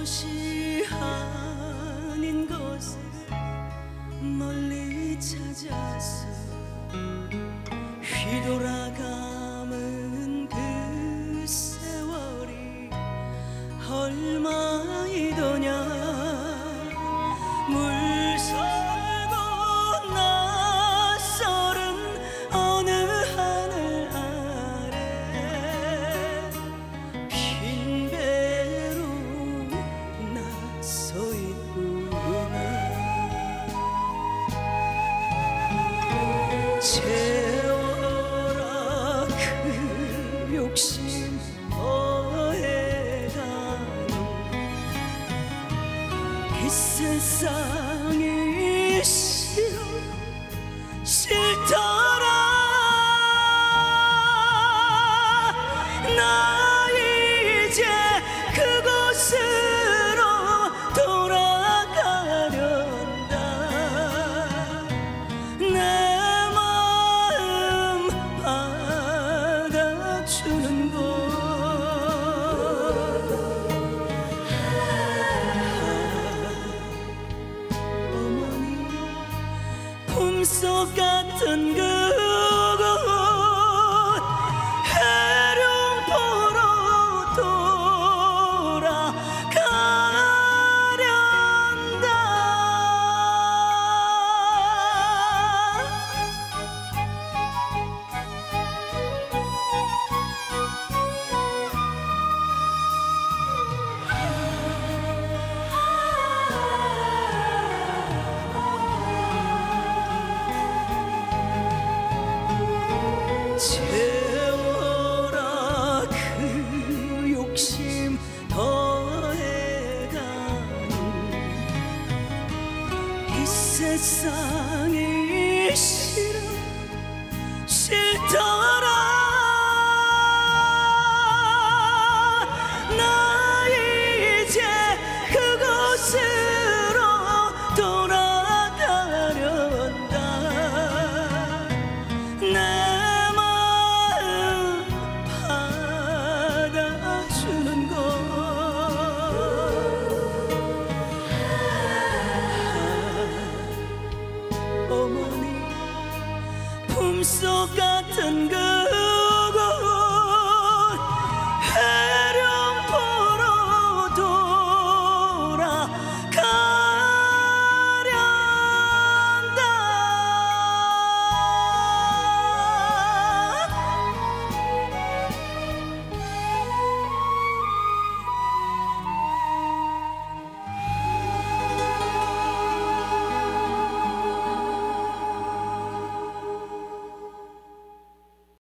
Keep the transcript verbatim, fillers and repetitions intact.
이곳이 아닌 곳을 멀리 찾아서 휘돌아감은 그 세월이 얼마이더냐. 물설고 낯설은 어느 하늘 아래 빈 배로 나 서 있구나. 채워라 그 욕심 더해가는 이 세상이 싫어 싫더라. 나 이제 그곳으로 돌아가련다. 내 마음 받아주는 곳. 꿈속 같은 그곳 해룡포로 돌아가련다. 채워라 그 욕심 더해가는 이 세상이 싫어 싫더라. 나 이제 그곳으로 돌아가련다. 내 주는 것. 어머니 품속